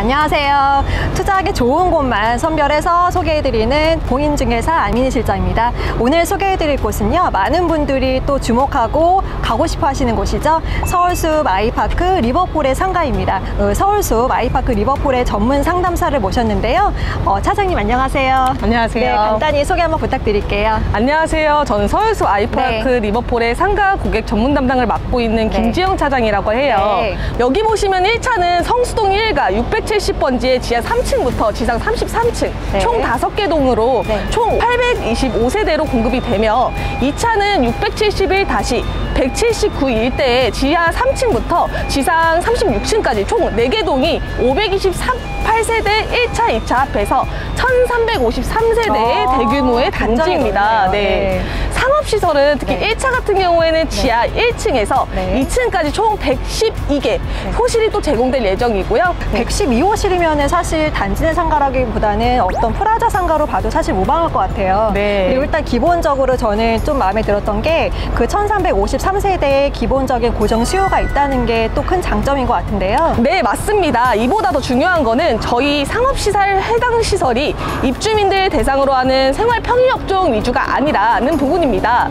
안녕하세요. 투자하기 좋은 곳만 선별해서 소개해드리는 공인중개사 안민희 실장입니다. 오늘 소개해드릴 곳은요, 많은 분들이 또 주목하고 가고 싶어 하시는 곳이죠. 서울숲 아이파크 리버폴의 상가입니다. 서울숲 아이파크 리버폴의 전문 상담사를 모셨는데요. 차장님 안녕하세요. 안녕하세요. 네, 간단히 소개 한번 부탁드릴게요. 안녕하세요. 저는 서울숲 아이파크 리버폴의 상가 고객 전문 담당을 맡고 있는 김지영 차장이라고 해요. 여기 보시면 1차는 성수동 1가 670번지의 지하 3층부터 지상 33층 총 5개 동으로 총 825세대로 공급이 되며, 2차는 671-179 일대의 지하 3층부터 지상 36층까지 총 4개 동이 528세대 1차, 2차 합해서 1353세대의 대규모의 단지입니다. 상업시설은 특히 1차 같은 경우에는 지하 1층에서 2층까지 총 112개 호실이 또 제공될 예정이고요. 112호실이면 사실 단지 내 상가라기보다는 어떤 프라자 상가로 봐도 사실 무방할 것 같아요. 그리고 일단 기본적으로 저는 좀 마음에 들었던 게 그 1353세대의 기본적인 고정 수요가 있다는 게 또 큰 장점인 것 같은데요. 네, 맞습니다. 이보다 더 중요한 거는 저희 상업시설 해당 시설이 입주민들 대상으로 하는 생활 편의업종 위주가 아니라는 부분입니다.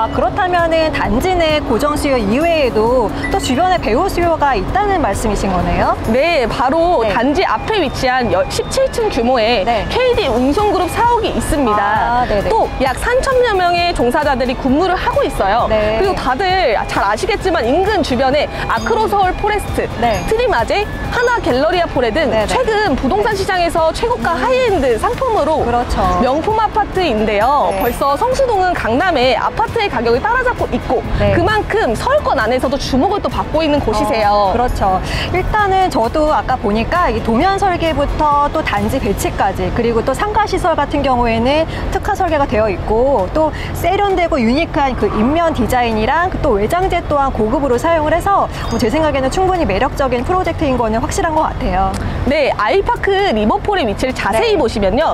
그렇다면은 단지 내 고정 수요 이외에도 또 주변에 배우 수요가 있다는 말씀이신 거네요? 네, 바로 단지 앞에 위치한 17층 규모의 KD 운송그룹 사옥이 있습니다. 또 약 3,000여 명의 종사자들이 근무를 하고 있어요. 그리고 다들 잘 아시겠지만 인근 주변에 아크로서울 포레스트, 트리마제, 하나 갤러리아 폴에 등 최근 부동산 시장에서 최고가 하이엔드 상품으로 명품 아파트인데요. 벌써 성수동은 강남에 아파트의 가격을 따라잡고 있고 그만큼 서울권 안에서도 주목을 또 받고 있는 곳이세요. 그렇죠. 일단은 저도 아까 보니까 이 도면 설계부터 또 단지 배치까지, 그리고 또 상가시설 같은 경우에는 특화 설계가 되어 있고, 또 세련되고 유니크한 그 인면 디자인이랑 또 외장재 또한 고급으로 사용을 해서 제 생각에는 충분히 매력적인 프로젝트인 거는 확실한 것 같아요. 네, 아이파크 리버폴의 위치를 자세히 보시면요,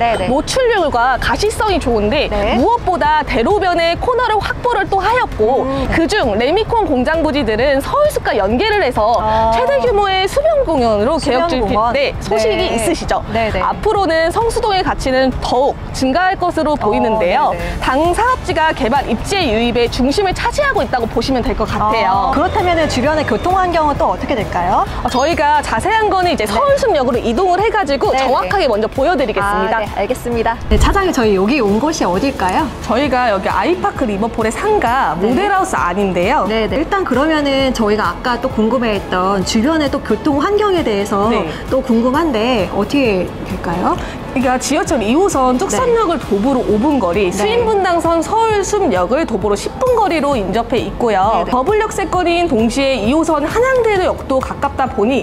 노출률과 가시성이 좋은데 무엇보다 대로변에 코너를 확보를 또 하였고, 그중 레미콘 공장 부지들은 서울숲과 연계를 해서 최대 규모의 수변 공연으로 개혁 중인 소식이 있으시죠? 앞으로는 성수동의 가치는 더욱 증가할 것으로 보이는데요. 당 사업지가 개발 입지의 유입의 중심을 차지하고 있다고 보시면 될 것 같아요. 그렇다면 주변의 교통 환경은 또 어떻게 될까요? 저희가 자세한 거는 이제 서울숲역으로 이동을 해가지고 정확하게 먼저 보여드리겠습니다. 알겠습니다. 차장님, 저희 여기 온 곳이 어딜까요? 저희가 여기 아이파크 리버폴의 상가 모델하우스 안인데요. 일단 그러면은 저희가 아까 또 궁금해했던 주변의 또 교통 환경에 대해서 또 궁금한데 어떻게 될까요? 그러니까 지하철 2호선 뚝섬역을 도보로 5분 거리, 수인분당선 서울숲역을 도보로 10분 거리로 인접해 있고요. 더블역세권인 동시에 2호선 한양대로역도 가깝다 보니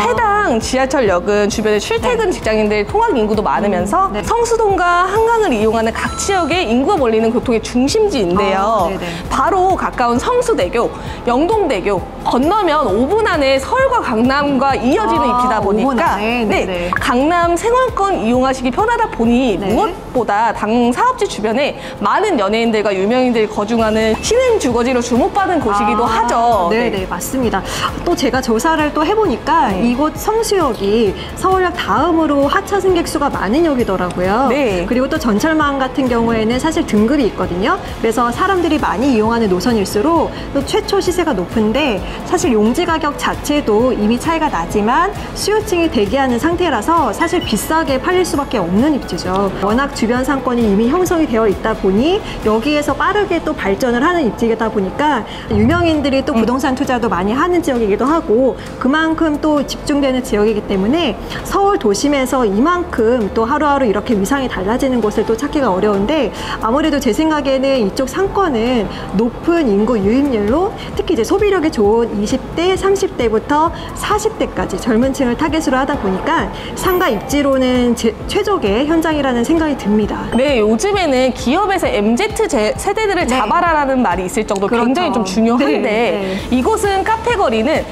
해당 지하철역은 주변에 출퇴근 직장인들 통학 인구도 많으면서 성수동과 한강을 이용하는 각 지역의 인구가 몰리는 교통의 중심지인데요. 바로 가까운 성수대교, 영동대교 건너면 5분 안에 서울과 강남과 이어지는 입지다 보니까 강남 생활권 이용하시기 편하다 보니 무엇보다 당 사업지 주변에 많은 연예인들과 유명인들이 거주하는 신흥 주거지로 주목받은 곳이기도 하죠. 맞습니다. 또 제가 조사를 또 해보니까 이곳 성수역이 서울역 다음으로 하차 승객 수가 많은 역이더라고요. 그리고 또 전철망 같은 경우에는 사실 등급이 있거든요. 그래서 사람들이 많이 이용하는 노선일수록 또 최초 시세가 높은데, 사실 용지 가격 자체도 이미 차이가 나지만 수요층이 대기하는 상태라서 사실 비싸게 팔릴 수밖에 없는 입지죠. 워낙 주변 상권이 이미 형성이 되어 있다 보니 여기에서 빠르게 또 발전을 하는 입지이다 보니까 유명인들이 또 부동산 투자도 많이 하는 지역이기도 하고, 그만큼 또 집중되는 지역이기 때문에 서울 도심에서 이만큼 또 하루하루 이렇게 위상이 달라지는 곳을 또 찾기가 어려운데, 아무래도 제 생각에는 이쪽 상권은 높은 인구 유입률로 특히 이제 소비력이 좋은 20대, 30대부터 40대까지 젊은 층을 타겟으로 하다 보니까 상가 입지로는 최대 최적의 현장이라는 생각이 듭니다. 네, 요즘에는 기업에서 MZ 세대들을 잡아라라는 말이 있을 정도로 그렇죠. 굉장히 좀 중요한데 이곳은 카페거리는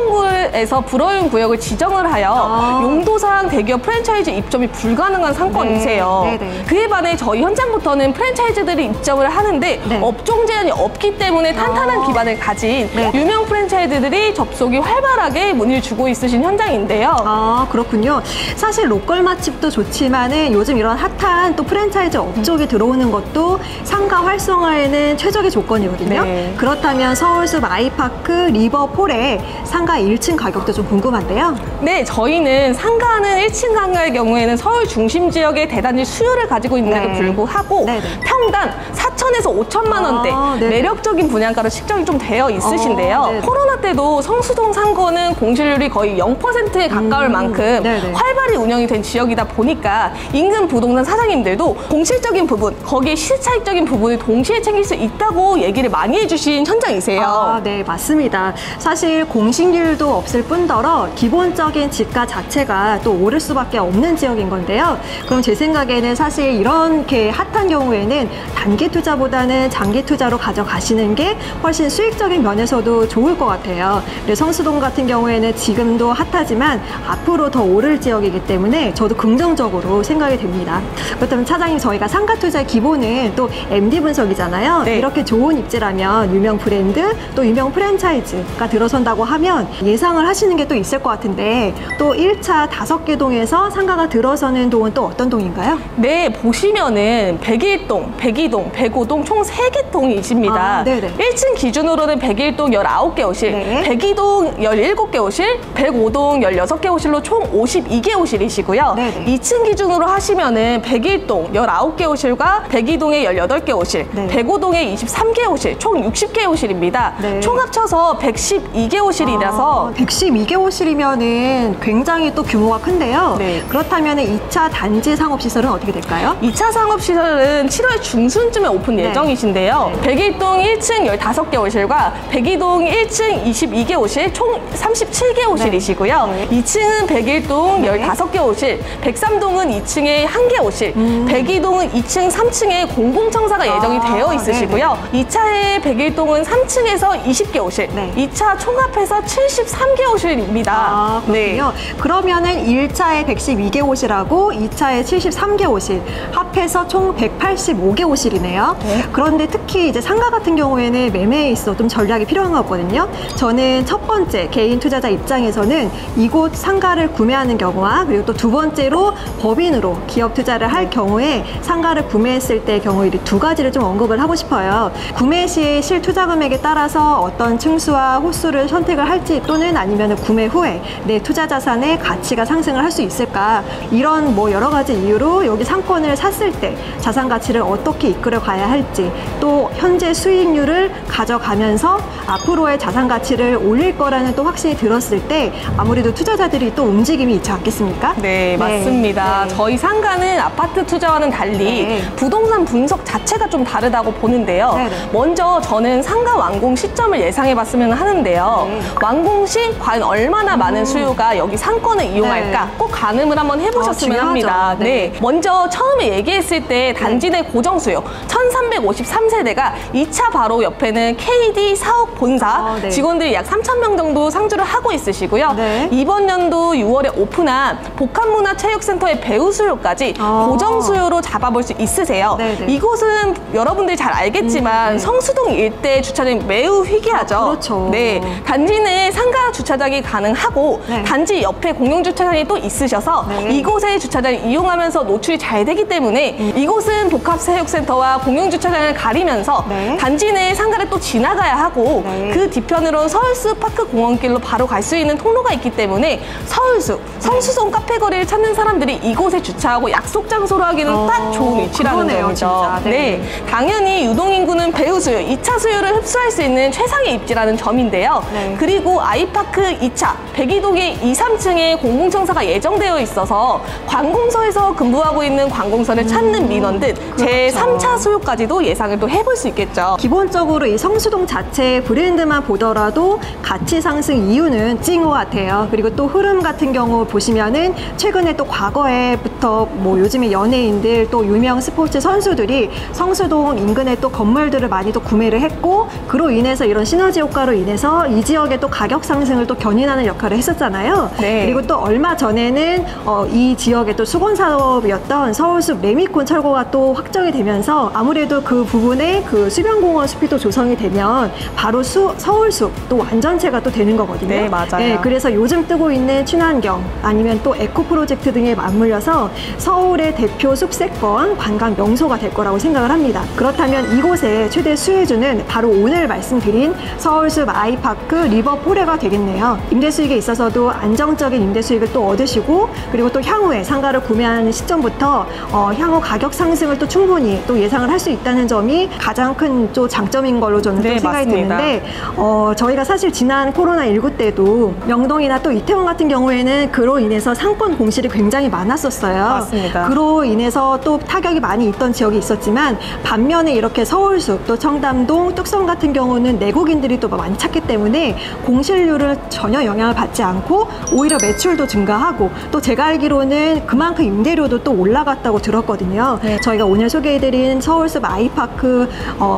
성동구에서 불어윤 구역을 지정을 하여 용도상 대기업 프랜차이즈 입점이 불가능한 상권이세요. 그에 반해 저희 현장부터는 프랜차이즈들이 입점을 하는데 업종 제한이 없기 때문에 탄탄한 기반을 가진 유명 프랜차이즈들이 접속이 활발하게 문의를 주고 있으신 현장인데요. 아, 그렇군요. 사실 로컬 맛집도 좋지만은 요즘 이런 핫한 또 프랜차이즈 업종이 들어오는 것도 상가 활성화에는 최적의 조건이거든요. 그렇다면 서울숲 아이파크 리버폴의 상가 1층 가격도 좀 궁금한데요. 네, 저희는 상가는 1층 상가의 경우에는 서울 중심 지역의 대단지 수요를 가지고 있는데도 불구하고 평당 4천에서 5천만 원대 매력적인 분양가로 책정이 좀 되어 있으신데요. 코로나 때도 성수동 상권은 공실률이 거의 0%에 가까울 만큼 활발히 운영이 된 지역이다 보니까 인근 부동산 사장님들도 공실적인 부분, 거기에 시차익적인 부분을 동시에 챙길 수 있다고 얘기를 많이 해주신 현장이세요. 아, 네, 맞습니다. 사실 공실률도 없을 뿐더러 기본적인 집가 자체가 또 오를 수밖에 없는 지역인 건데요. 그럼 제 생각에는 사실 이렇게 핫한 경우에는 단기 투자보다는 장기 투자로 가져가시는 게 훨씬 수익적인 면에서도 좋을 것 같아요. 그래서 성수동 같은 경우에는 지금도 핫하지만 앞으로 더 오를 지역이기 때문에 저도 긍정적으로 생각이 됩니다. 그렇다면 차장님, 저희가 상가 투자의 기본은 또 MD 분석이잖아요. 이렇게 좋은 입지라면 유명 브랜드 또 유명 프랜차이즈가 들어선다고 하면 예상을 하시는 게 또 있을 것 같은데 또 1차 5개 동에서 상가가 들어서는 동은 또 어떤 동인가요? 네, 보시면은 101동, 102동, 105동 총 3개 동이십니다. 1층 기준으로는 101동 19개 호실, 102동 17개 호실, 105동 16개 호실로 총 52개 호실이시고요. 2층 기준으로 하시면은 101동 19개 호실과 102동에 18개 호실, 105동에 23개 호실, 총 60개 호실입니다. 총 합쳐서 112개 호실이라서 112개 호실이면은 굉장히 또 규모가 큰데요. 그렇다면 2차 단지 상업시설은 어떻게 될까요? 2차 상업시설은 7월 중순쯤에 오픈 예정이신데요. 101동 1층 15개 호실과 102동 1층 22개 호실, 총 37개 호실이시고요. 2층은 101동 15개 호실, 103동은 2층에 1개 호실, 102동은 2층 3층에 공공청사가 예정이 되어 있으시고요. 2차의 101동은 3층에서 20개 호실, 2차 총합해서 73개 호실입니다. 아, 그렇군요. 그러면은 1차에 112개 호실하고 2차에 73개 호실 합해서 총 185개 호실이네요. 그런데 특히 이제 상가 같은 경우에는 매매에 있어 좀 전략이 필요한 것 같거든요. 저는 첫 번째 개인 투자자 입장에서는 이곳 상가를 구매하는 경우와 그리고 또 두 번째로 법인으로 기업 투자를 할 경우에 상가를 구매했을 때의 경우 이 두 가지를 좀 언급을 하고 싶어요. 구매 시 실투자 금액에 따라서 어떤 층수와 호수를 선택을 할지 또는 아니면 구매 후에 내 투자 자산의 가치가 상승을 할 수 있을까, 이런 뭐 여러 가지 이유로 여기 상권을 샀을 때 자산 가치를 어떻게 이끌어 가야 할지, 또 현재 수익률을 가져가면서 앞으로의 자산 가치를 올릴 거라는 또 확신이 들었을 때 아무래도 투자자들이 또 움직임이 있지 않겠습니까? 네, 맞습니다. 저희 상가는 아파트 투자와는 달리 부동산 분석 자체가 좀 다르다고 보는데요. 먼저 저는 상가 완공 시점을 예상해 봤으면 하는데요. 완공 시 과연 얼마나 많은 수요가 여기 상권을 이용할까 꼭 가늠을 한번 해보셨으면 합니다. 먼저 처음에 얘기했을 때 단지 내 고정 수요 1353세대가 2차 바로 옆에는 KD 사옥 본사 직원들이 약 3,000명 정도 상주를 하고 있으시고요. 이번 연도 6월에 오픈한 복합문화체육센터의 배우 수요까지 고정 수요로 잡아볼 수 있으세요. 이곳은 여러분들이 잘 알겠지만 성수동 일대 주차장이 매우 희귀하죠. 단지 내 상가 주차장이 가능하고 단지 옆에 공용 주차장이 또 있으셔서 이곳의 주차장을 이용하면서 노출이 잘 되기 때문에 이곳은 복합체육센터와 공용 주차장을 가리면서 단지 내 상가를 또 지나가야 하고 그 뒤편으로 서울숲 파크 공원길로 바로 갈 수 있는 통로가 있기 때문에 서울숲, 성수동 카페거리를 찾는 사람들이 이곳에 주차하고 약속 장소로 하기는 딱 좋은 위치라는 점이죠. 당연히 유동인구는 배우 수요, 2차 수요를 흡수할 수 있는 최상의 입지라는 점인데요. 그리고 아이파크 2차, 102동의 2, 3층에 공공청사가 예정되어 있어서 관공서에서 근무하고 있는 관공서를 찾는 민원들 제3차 수요까지 가격까지도 예상을 또 해볼 수 있겠죠. 기본적으로 이 성수동 자체의 브랜드만 보더라도 가치 상승 이유는 찐 것 같아요. 그리고 또 흐름 같은 경우 보시면은 최근에 또 과거에부터 뭐 요즘에 연예인들 또 유명 스포츠 선수들이 성수동 인근에 또 건물들을 많이 또 구매를 했고, 그로 인해서 이런 시너지 효과로 인해서 이 지역의 또 가격 상승을 또 견인하는 역할을 했었잖아요. 네. 그리고 또 얼마 전에는 이 지역의 또 수건 사업이었던 서울숲 레미콘 철거가 또 확정이 되면서 아무래도 그 부분에 그 수변공원 숲이 또 조성이 되면 바로 서울숲 또 완전체가 또 되는 거거든요. 네, 맞아요. 네, 그래서 요즘 뜨고 있는 친환경 아니면 또 에코 프로젝트 등에 맞물려서 서울의 대표 숲세권 관광 명소가 될 거라고 생각을 합니다. 그렇다면 이곳의 최대 수혜주는 바로 오늘 말씀드린 서울숲 아이파크 리버포레가 되겠네요. 임대 수익에 있어서도 안정적인 임대 수익을 또 얻으시고, 그리고 또 향후에 상가를 구매하는 시점부터 향후 가격 상승을 또 충분히 또 예상을 할 수 있다는 점이 가장 큰 또 장점인 걸로 저는 또 생각이 맞습니다. 드는데, 저희가 사실 지난 코로나19 때도 명동이나 또 이태원 같은 경우에는 그로 인해서 상권 공실이 굉장히 많았었어요. 맞습니다. 그로 인해서 또 타격이 많이 있던 지역이 있었지만, 반면에 이렇게 서울숲 또 청담동, 뚝섬 같은 경우는 내국인들이 또 많이 찾기 때문에 공실률을 전혀 영향을 받지 않고 오히려 매출도 증가하고, 또 제가 알기로는 그만큼 임대료도 또 올라갔다고 들었거든요. 네. 저희가 오늘 소개해드린 서울숲 아이파크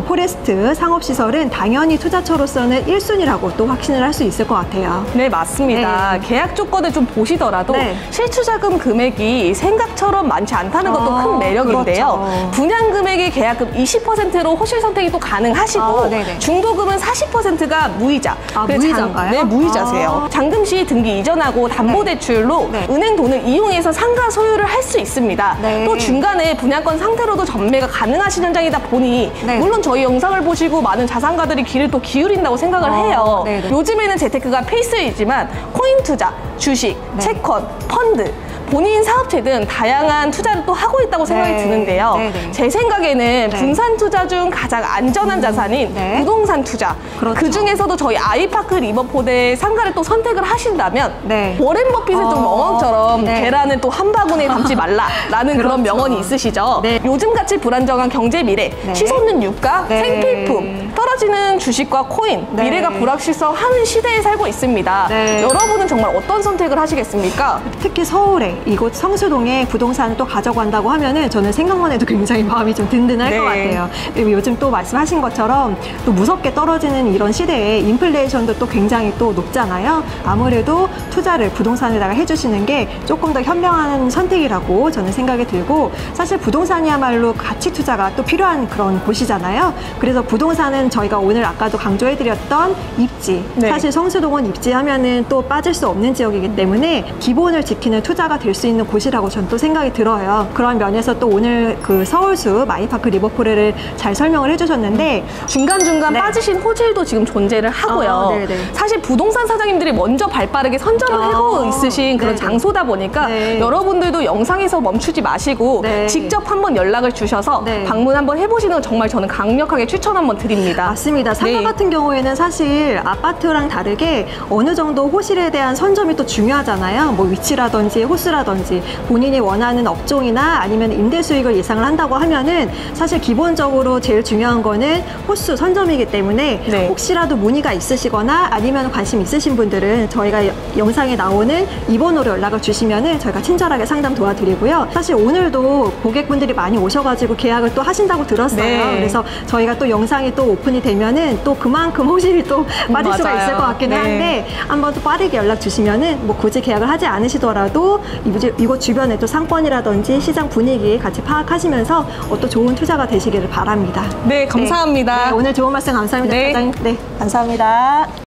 포레스트 상업시설은 당연히 투자처로서는 1순위라고 또 확신을 할 수 있을 것 같아요. 네, 맞습니다. 네. 계약 조건을 좀 보시더라도 네. 실투자금 금액이 생각처럼 많지 않다는 것도 큰 매력인데요. 그렇죠. 분양 금액의 계약금 20%로 호실 선택이 또 가능하시고, 네네. 중도금은 40%가 무이자. 그래서 무이자인가요? 네, 무이자세요. 잔금 시 등기 이전하고 담보대출로 네. 은행 돈을 이용해서 상가 소유를 할 수 있습니다. 네. 또 중간에 분양권 상태로도 전매가 가능하신 현장이다 보니 네. 물론 저희 영상을 보시고 많은 자산가들이 귀를 또 기울인다고 생각을 해요. 네네. 요즘에는 재테크가 필수이지만 코인 투자, 주식, 네. 채권, 펀드, 본인 사업체 등 다양한 투자를 또 하고 있다고 생각이 네. 드는데요. 네네. 제 생각에는 네. 분산 투자 중 가장 안전한 자산인 네. 부동산 투자. 그렇죠. 그 중에서도 저희 아이파크 리버포대 상가를 또 선택을 하신다면 네. 워렌 버핏의 좀 명언처럼 네. 계란은 또 한 바구니에 담지 말라라는 그런 그렇죠. 명언이 있으시죠. 네. 요즘같이 불안정한 경제 미래, 네. 치솟는 유가, 네. 생필품, 떨어지는 주식과 코인, 네. 미래가 불확실성하는 시대에 살고 있습니다. 네. 여러분은 정말 어떤 선택을 하시겠습니까? 특히 서울에 이곳 성수동에 부동산을 또 가져간다고 하면은 저는 생각만 해도 굉장히 마음이 좀 든든할 네. 것 같아요. 그리고 요즘 또 말씀하신 것처럼 또 무섭게 떨어지는 이런 시대에 인플레이션도 또 굉장히 또 높잖아요. 아무래도 투자를 부동산에다가 해주시는 게 조금 더 현명한 선택이라고 저는 생각이 들고, 사실 부동산이야말로 가치 투자가 또 필요한 그런 곳이잖아요. 그래서 부동산은 저희가 오늘 아까도 강조해드렸던 입지, 네. 사실 성수동은 입지하면은 또 빠질 수 없는 지역이기 때문에 기본을 지키는 투자가 될 수 있는 곳이라고 저는 또 생각이 들어요. 그런 면에서 또 오늘 그 서울숲 아이파크 리버포레를 잘 설명을 해주셨는데, 중간중간 네. 빠지신 호재도 지금 존재를 하고요. 네네. 사실 부동산 사장님들이 먼저 발빠르게 선점을 하고 있으신 그런 네네. 장소다 보니까 네. 여러분들도 영상에서 멈추지 마시고 네. 직접 한번 연락을 주셔서 네. 방문 한번 해보시는 거 정말 저는 강력하게 추천 한번 드립니다. 맞습니다. 상가 네. 같은 경우에는 사실 아파트랑 다르게 어느 정도 호실에 대한 선점이 또 중요하잖아요. 뭐 위치라든지 호수라든지 본인이 원하는 업종이나 아니면 임대 수익을 예상을 한다고 하면은 사실 기본적으로 제일 중요한 거는 호수 선점이기 때문에 네. 혹시라도 문의가 있으시거나 아니면 관심 있으신 분들은 저희가 영상에 나오는 이 번호로 연락을 주시면은 저희가 친절하게 상담 도와드리고요. 사실 오늘도 고객분들이 많이 오셔가지고 계약을 또 하신다고 들었어요. 네. 그래서 저희가 또 영상이 또 오픈이 되면은 또 그만큼 호실이 또 빠질 수가 맞아요. 있을 것 같기는 네. 한데, 한번 또 빠르게 연락 주시면은 뭐 굳이 계약을 하지 않으시더라도 이곳 주변에 또 상권이라든지 시장 분위기 같이 파악하시면서 또 좋은 투자가 되시기를 바랍니다. 네, 감사합니다. 네, 오늘 좋은 말씀 감사합니다. 네. 사장님. 네, 감사합니다.